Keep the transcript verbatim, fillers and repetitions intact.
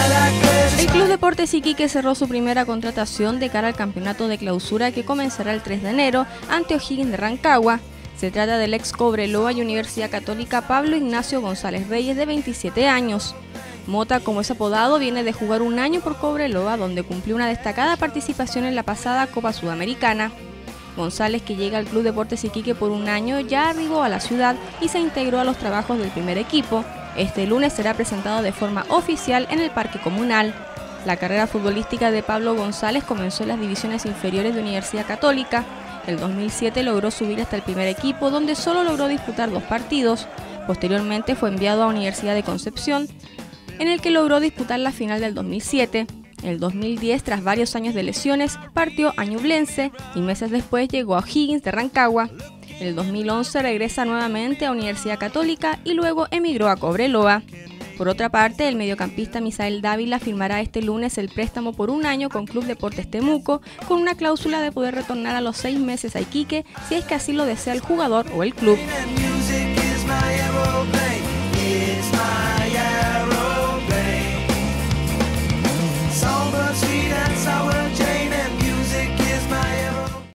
El Club Deportes Iquique cerró su primera contratación de cara al campeonato de clausura que comenzará el tres de enero ante O'Higgins de Rancagua. Se trata del ex Cobreloa y Universidad Católica Pablo Ignacio González Reyes, de veintisiete años. Mota, como es apodado, viene de jugar un año por Cobreloa, donde cumplió una destacada participación en la pasada Copa Sudamericana. González, que llega al Club Deportes Iquique por un año, ya arribó a la ciudad y se integró a los trabajos del primer equipo. Este lunes será presentado de forma oficial en el Parque Comunal. La carrera futbolística de Pablo González comenzó en las divisiones inferiores de Universidad Católica. En el dos mil siete logró subir hasta el primer equipo, donde solo logró disputar dos partidos. Posteriormente fue enviado a Universidad de Concepción, en el que logró disputar la final del dos mil siete. En el dos mil diez, tras varios años de lesiones, partió a Ñublense y meses después llegó a O'Higgins de Rancagua. En el dos mil once regresa nuevamente a Universidad Católica y luego emigró a Cobreloa. Por otra parte, el mediocampista Misael Dávila firmará este lunes el préstamo por un año con Club Deportes Temuco, con una cláusula de poder retornar a los seis meses a Iquique si es que así lo desea el jugador o el club.